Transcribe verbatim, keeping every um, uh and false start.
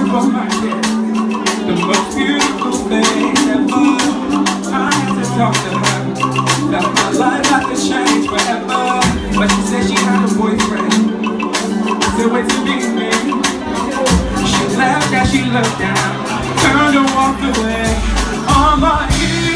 for my kid. The most beautiful thing ever. I had to talk to her. That my life had to change forever. But she said she had a boyfriend. Still wait to meet me. She laughed as she looked down, turned and walked away. Omo Yi.